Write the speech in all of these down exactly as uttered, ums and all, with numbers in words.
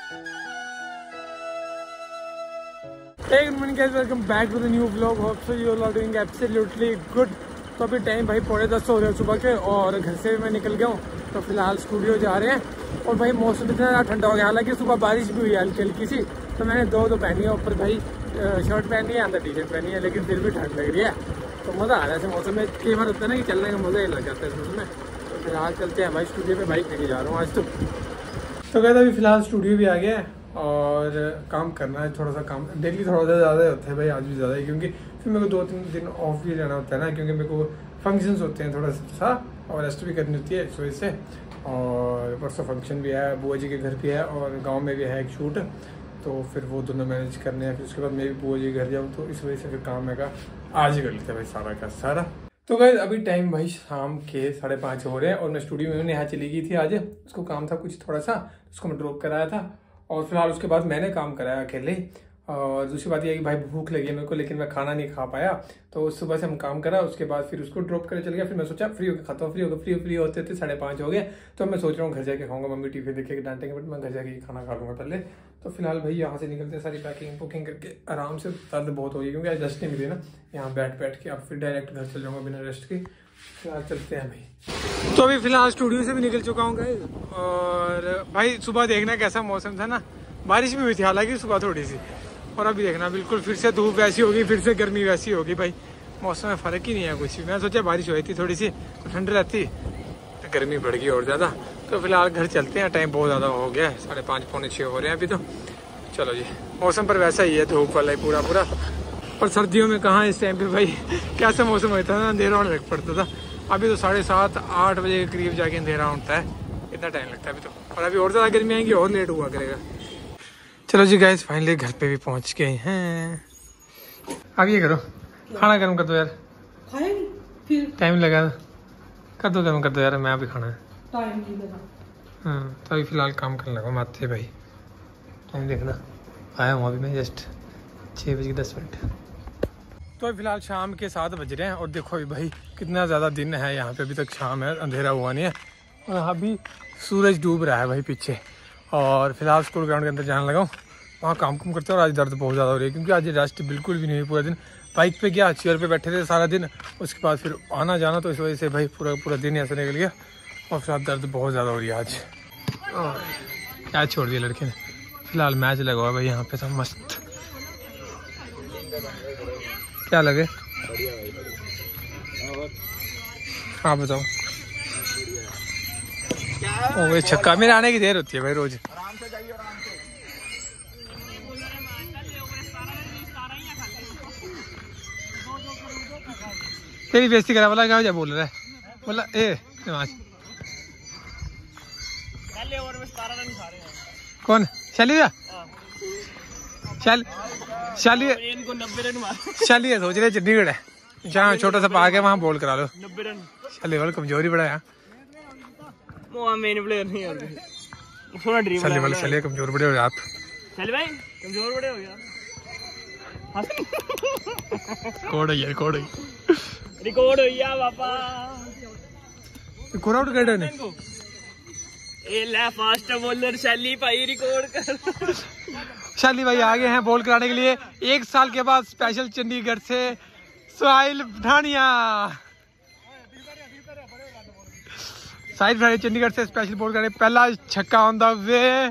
Hey, good morning guys, welcome back to the new vlog. Hope so you all are doing absolutely good. तो अभी time भाई पौने दस हो रहे हैं सुबह के और घर से मैं निकल गया हूँ, तो फिलहाल स्टूडियो जा रहे हैं। और भाई मौसम इतना ज़्यादा ठंडा हो गया, हालांकि सुबह बारिश भी हुई है हल्की हल्की सी, तो मैंने दो दो पहनी है। ऊपर भाई शर्ट पहनी है, अंदर टी शर्ट पहनी है, लेकिन फिर भी ठंड लग रही है। तो मज़ा आ रहा है ऐसे मौसम में। कई बार होता है ना कि चलने का मज़ा ही लग जाता है इस मौसम में। तो फिलहाल चलते हैं भाई, स्टूडियो पे बाइक लेके जा रहा हूँ आज। तो तो कहता अभी फिलहाल स्टूडियो भी आ गया है और काम करना है। थोड़ा सा काम डेली थोड़ा सा ज़्यादा होता है भाई, आज भी ज़्यादा है, क्योंकि फिर मेरे को दो तीन दिन ऑफ भी लेना होता है ना, क्योंकि मेरे को फंक्शंस होते हैं थोड़ा सा और रेस्ट भी करनी होती है इस वजह से। और परसों फंक्शन भी है, बुआ जी के घर भी है और गांव में भी है एक शूट, तो फिर वो दोनों मैनेज करने हैं। फिर उसके बाद मैं भी बुआ जी के घर जाऊँ, तो इस वजह से फिर काम है का आज ही कर लेते हैं भाई सारा का सारा। तो गाइस अभी टाइम भाई शाम के साढ़े पाँच हो रहे हैं और मैं स्टूडियो में नेहा चली गई थी आज, उसको काम था कुछ थोड़ा सा, उसको मैं ड्रॉप कराया था। और फिलहाल उसके बाद मैंने काम कराया अकेले। और दूसरी बात यह है कि भाई भूख लगी है मेरे को, लेकिन मैं खाना नहीं खा पाया, तो सुबह से हम काम करा, उसके बाद फिर उसको ड्रॉप करके चल गया। फिर मैं सोचा फ्री होकर खाता हूँ, फ्री होकर फ्री फ्री होते थे साढ़े पाँच हो गए। तो मैं सोच रहा हूँ घर जाके खाऊंगा, मम्मी टीवी देखे डांटेंगे, बट मैं घर जाके खाना खा लूँगा पहले। तो फिलहाल भाई यहाँ से निकलते सारी पैकिंग बुकिंग करके आराम से। दर्द बहुत हो गई क्योंकि आज रेस्ट नहीं मिली ना यहाँ बैठ बैठ के। अब फिर डायरेक्ट घर चल जाऊँगा बिना रेस्ट के। फिलहाल चलते हैं भाई। तो अभी फिलहाल स्टूडियो से भी निकल चुका हूँ गाइस। और भाई सुबह देखना कैसा मौसम था ना, बारिश भी हुई थी हालांकि सुबह थोड़ी सी, और अभी देखना बिल्कुल फिर से धूप वैसी होगी, फिर से गर्मी वैसी होगी। भाई मौसम में फ़र्क ही नहीं है कुछ भी। मैं सोचा बारिश हुई थी थोड़ी सी तो ठंड रहती, तो गर्मी बढ़ गई और ज़्यादा। तो फिलहाल घर चलते हैं, टाइम बहुत ज़्यादा हो गया है, साढ़े पाँच पौने छः हो रहे हैं अभी। तो चलो जी, मौसम पर वैसा ही है, धूप वाला ही पूरा पूरा। और सर्दियों में कहाँ इस टाइम पर भाई कैसा मौसम होता है ना, अंधेरा होने लग पड़ता था। अभी तो साढ़े सात आठ बजे के करीब जाके अंधेरा होता है, इतना टाइम लगता है अभी तो। और अभी और ज़्यादा गर्मी आएंगी और लेट हुआ करेगा। चलो जी गाइस फाइनली घर पे भी पहुंच गए हैं। अब ये करो, खाना गर्म कर दो यार, फिर टाइम लगा, कर दो गर्म कर दो यार, मैं अभी खाना है टाइम नहीं लगा। हाँ तो अभी फिलहाल काम करने लगा माथे भाई। टाइम देखना, आया हूँ अभी मैं जस्ट छः बज के दस मिनट। तो अभी फिलहाल शाम के सात बज रहे हैं और देखो अभी भाई कितना ज़्यादा दिन है यहाँ पे, अभी तक शाम है, अंधेरा हुआ नहीं है। और यहाँ भी सूरज डूब रहा है भाई पीछे। और फिलहाल स्कूल ग्राउंड के अंदर जाने लगा हूँ, वहाँ काम कुम करते हैं। और आज दर्द बहुत ज़्यादा हो रही है क्योंकि आज रेस्ट बिल्कुल भी नहीं हुई पूरा दिन। बाइक पे गया, चेयर पे बैठे थे सारा दिन, उसके बाद फिर आना जाना, तो इस वजह से भाई पूरा पूरा दिन ऐसा निकल गया। और फिर दर्द बहुत ज़्यादा हो रही है आज। क्या छोड़ दिया लड़के ने। फिलहाल मैच लगा हुआ भाई यहाँ पे सब मस्त। क्या लगे हाँ बताओ। ओ भाई छक्का, मेरे आने की देर होती है भाई रोज। तेरी बेइज्जती करा वाला क्या बोल रहा है, बोला ए नमाज। कौन शाली भैया? शाली शाली शाली है, सोच रहे चंडीगढ़ है जहाँ छोटा सा पार्क है, वहाँ बोल करा लो। शाली वाला कमजोरी बड़ा है, मेन प्लेयर नहीं है। शाली वाले शाली कमजोर बड़े हो गए आप। शाली भाई कमजोर बड़े हो गया। रिकॉर्ड है रिकॉर्ड है रिकॉर्ड हो गया पापा। रिकॉर्ड आउट कर देने ए ले फास्ट बॉलर शाली भाई रिकॉर्ड कर। शाली भाई आगे हैं बॉल कराने के लिए, एक साल के बाद स्पेशल चंडीगढ़ से साहिल ढानिया। साहिल भाई चंडीगढ़ से स्पेशल बॉल कराने, पहला छक्का on the way.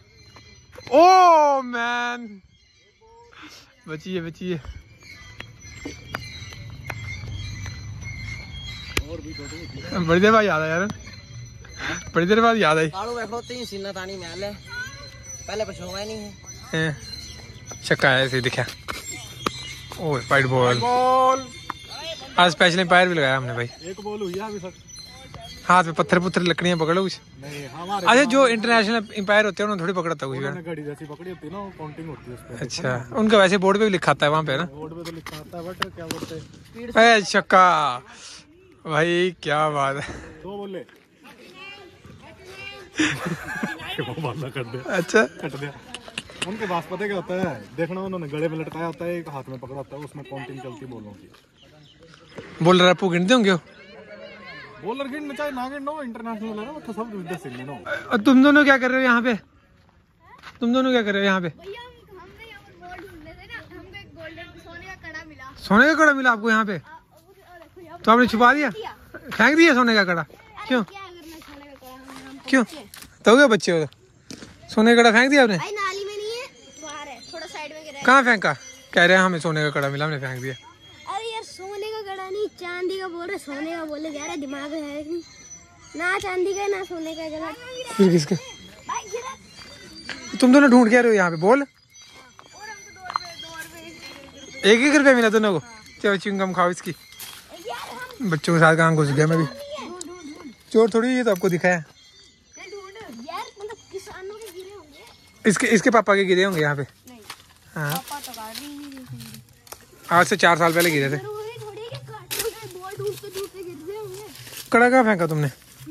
Oh man बचिए बचिए। बड़ी देर बाद याद आया यार, बड़ी देर बाद याद आई। पहले पछोगा नहीं है। छक्का है ऐसे दिखा। Oh white ball ball. आज स्पेशल एम्पायर भी लगाया हमने भाई। एक बॉल हुई है अभी तक। हाथ में पत्थर पुत्थर लकड़ियां पकड़ो कुछ नहीं। अच्छा जो इंटरनेशनल एम्पायर होते हैं उन्होंने थोड़ी पकड़ता कुछ घड़ी जैसी पकड़ी होती है ना, काउंटिंग होती है उसपे। अच्छा उनका वैसे बोर्ड पे भी लिखा आता है वहाँ पे ना, बोर्ड पे तो लिखा आता है बट क्या बोलते हैं। छक्का भाई क्या बात है। दो बोले कर दे। अच्छा कट दिया। उनके पास पता क्या होता है, देखना उन्होंने गले में लटकाया होता है, एक हाथ में पकड़ा होता है, उसमें काउंटिंग चलती बोलों की। बोलर आपको गिनते होंगे? बोलर गिन चाहे ना गिन, इंटरनेशनल है ना, तो सब गिनते सिंगल हो। और तुम दोनों क्या कर रहे हो यहाँ पे? तुम दोनों क्या कर रहे हो यहाँ पे? सोने का कड़ा मिला आपको यहाँ पे? तो आपने छुपा दिया, फेंक दिया सोने का कड़ा? क्यों क्यों तो क्या बच्चे हो? सोने का कड़ा फेंक दिया आपने? नाली में नहीं है, बाहर है, थोड़ा साइड में गिरा है। कहाँ फेंका? कह रहे हैं हमें सोने का कड़ा मिला, हमने फेंक दिया। अरे यार सोने का कड़ा नहीं, चांदी का बोल रहे, सोने का बोले जा रहा, दिमाग है नहीं ना, चांदी का ना सोने का गला। फिर किसका? तुम दोनों ढूंढ क्या रहे हो यहाँ पे? बोल। एक एक रुपया मिला दोनों को? चलो चिंगम खाओ इसकी। बच्चों के साथ कहाँ घुस गया मैं भी? चोर थोड़ी, ये तो आपको दिखाया। इसके इसके पापा के गिरे होंगे यहाँ पे। हाँ, आज से चार साल पहले गिरे थे। कड़ा कहाँ फेंका तुमने?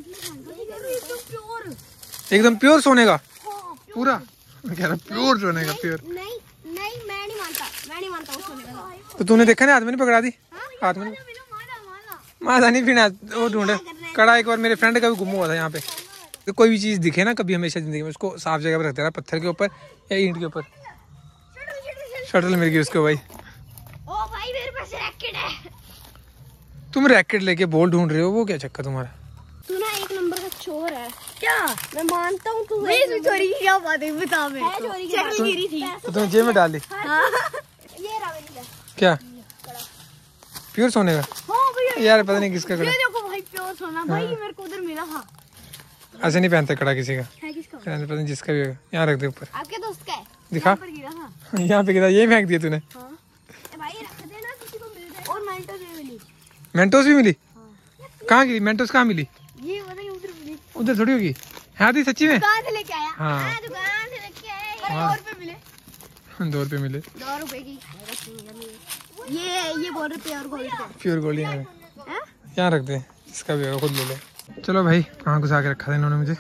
एकदम प्योर सोने का पूरा? कह रहा प्योर सोने का, प्योर। नहीं नहीं मैं नहीं मानता, मैं नहीं मानता वो सोने का। तो तूने देखा नहीं, हाथ में नहीं पकड़ा दी? हाथ में माता नहीं पीना, वो ढूंढे कड़ा। एक बार मेरे फ्रेंड का भी गुम हुआ था यहाँ पे। तो कोई भी चीज दिखे ना कभी, हमेशा जिंदगी में उसको साफ जगह पर रख देना, पत्थर के ऊपर या ईंट के ऊपर। शटल मिल गई उसको भाई। ओ भाई मेरे पास रैकेट है। तुम रैकेट लेके बॉल ढूंढ रहे हो, वो क्या चक्कर तुम्हारा? तू ना एक नंबर का चोर है। क्या? मैं मानता हूँ तू चोरी की क्या बात है, बता। मैं चोरी की गिरी थी तो तुमने जेब में डाल दी? ये रहा क्या प्योर सोने का? हाँ भैया यार पता नहीं किसका कड़ा। ये देखो भाई प्योर सोना भाई, मेरे को उधर मिला था। ऐसे नहीं पहनते कड़ा किसी का, है किसका? पता नहीं जिसका भी होगा। यहाँ रख दे ऊपर। आपके दोस्त का है? दिखा। यहाँ पर गिरा था। यहाँ पे गिरा, यही फेंक दिया तूने? हाँ। ए भाई रख देना, किसी को मिल जाए। और मेंटोस भी मिली। मेंटोस भी मिली? कहाँ गिरी मेंटोस? कहाँ मिली? ये पता नहीं उधर मिली। उधर थोड़ी होगी। हाँ दी सच्ची में? दुकान से लेके आया। हाँ। हाँ दुकान से लेके आया। हाँ। दो रुपए मिले। दो रुपए मिले? दो रुपए की। ये ये बोल रहे प्योर गोल्ड का। प्योर गोल्ड यहाँ हैं? यहाँ रख दे, जिसका भी होगा खुद ले ले। चलो भाई, कहाँ घुसा के रखा था इन्होंने मुझे।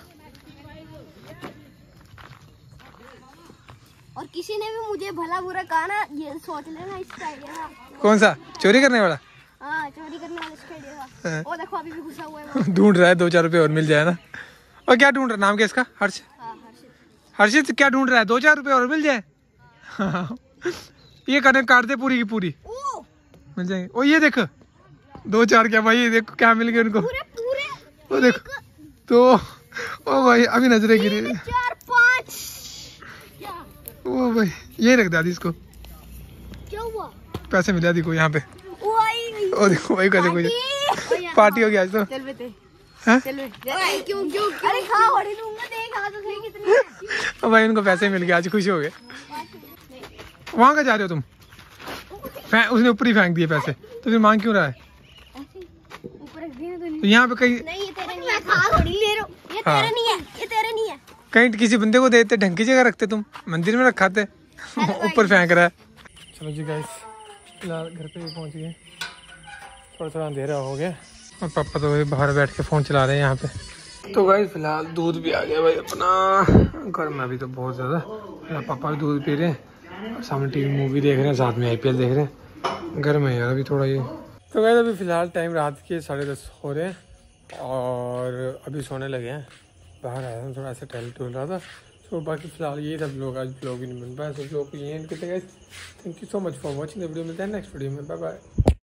और किसी ने भी मुझे भला बुरा कहा ना, ये सोच लेना इसका आइडिया था। कौन सा? चोरी करने वाला? हाँ चोरी करने वाला इसका आइडिया था। हाँ। वो देखो अभी भी घुसा हुआ है वो। ढूंढ रहा है, दो चार रुपए और मिल जाए ना। और क्या ढूंढ रहा है? नाम क्या इसका? हर्ष? हाँ हर्षित। हर्षित क्या ढूंढ रहा है? दो चार रुपए और मिल जाए। ये करने काट दे पूरी की पूरी, ओ मिल जाएंगे। ओ ये देख, दो चार क्या भाई, देखो क्या मिल गया उनको। पूरे पूरे वो देखो तो, ओ भाई अभी नजरें गिरी। चार पाँच। क्या? ओ भाई ये रख दादी इसको। क्या हुआ? पैसे मिला दी को यहाँ पे। वो आई। ओ देखो भाई कैसे कोई पार्टी हो गया आज तो। चल बेटे हैं? चल बेटे। क्यों क्यों? अरे खा बड़ी दूंगा, देख आ तो सही कितनी है। ओ भाई उनको पैसे मिल गए, आज खुश हो गए। वहाँ का जा रहे हो तुम? फे- उसने ऊपर ही फेंक दिए पैसे, तो फिर मांग क्यों रहा है? ऊपर रख दिया तो नहीं। तो यहाँ पे कहीं नहीं ये तेरे नहीं है, खा थोड़ी ले रहा हूँ। ये हाँ। तेरे नहीं है, ये तेरे नहीं है। कहीं किसी बंदे को देते, ढंग की जगह रखते, तुम मंदिर में रखाते। ऊपर फेंक रहा है। चलो जी गाइस, फिलहाल घर पे पहुंच गए, थोड़ा थोड़ा अंधेरा हो गया और पापा तो वही बाहर बैठ के फ़ोन चला रहे हैं यहाँ पे। तो गाइस फिलहाल दूध भी आ गया भाई अपना घर में, अभी तो बहुत ज़्यादा। पापा भी दूध पी रहे हैं, सामने टीवी मूवी देख रहे हैं, साथ में आईपीएल देख रहे हैं। घर में यार अभी थोड़ा ये। तो गाइस अभी फ़िलहाल टाइम रात के साढ़े दस हो रहे हैं और अभी सोने लगे हैं। बाहर आया था, थोड़ा सा टहल टूल रहा था। तो बाकी फिलहाल ये सब लोग आज ब्लॉग ही नहीं बन पाया, सब लोग को ये एंड करते guys. Thank you so much for watching the video. मिलता है नेक्स्ट वीडियो में, बाय बाय।